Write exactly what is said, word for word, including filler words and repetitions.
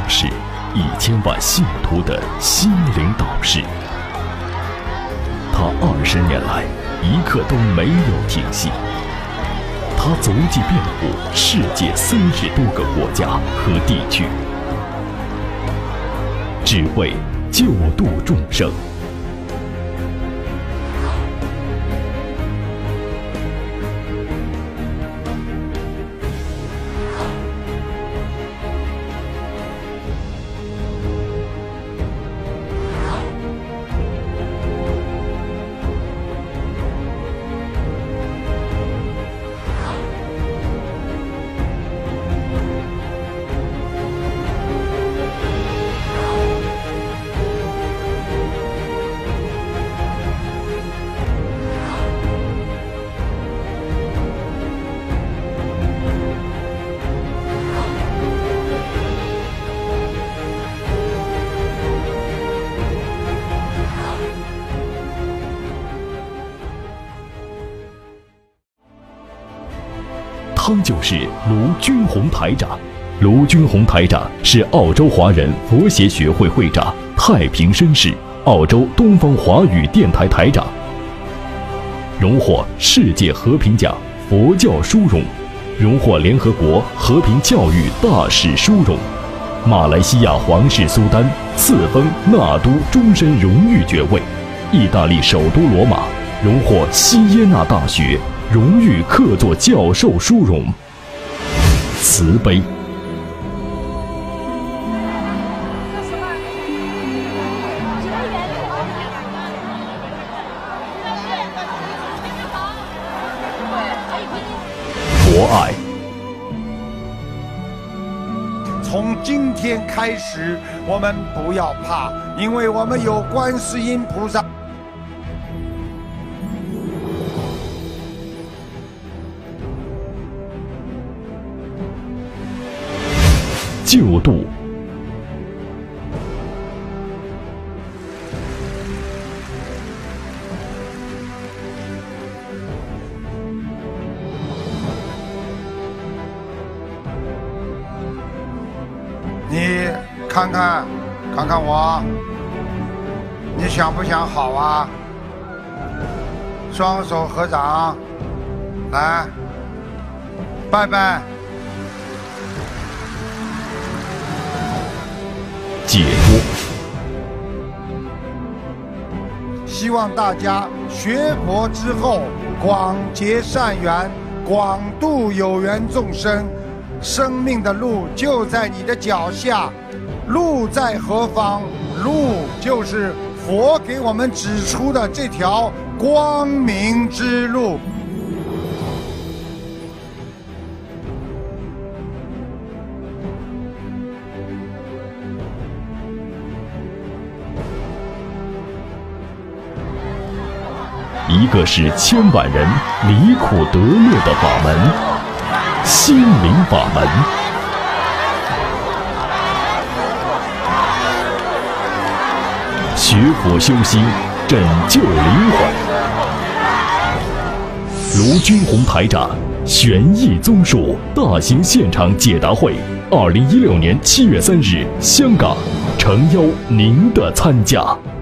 是一千万信徒的心灵导师。他二十年来一刻都没有停息。他足迹遍布世界三十多个国家和地区，只为救度众生。他就是卢军宏台长。卢军宏台长是澳洲华人佛协学会会长、太平绅士、澳洲东方华语电台台长，荣获世界和平奖佛教殊荣，荣获联合国和平教育大使殊荣，马来西亚皇室苏丹赐封纳都终身荣誉爵位，意大利首都罗马荣获西耶纳大学荣誉客座教授殊荣。慈悲。博爱。 从今天开始，我们不要怕，因为我们有观世音菩萨。 救度。 你看看，看看我，你想不想好啊？双手合掌，来，拜拜。 解脱。 希望大家学佛之后，广结善缘，广度有缘众生。生命的路就在你的脚下，路在何方？路就是佛给我们指出的这条光明之路。 一个是千万人离苦得乐的法门，心灵法门。学佛修心，拯救灵魂。卢军宏台长玄义综述大型现场解答会，二零一六年七月三日，香港，诚邀您的参加。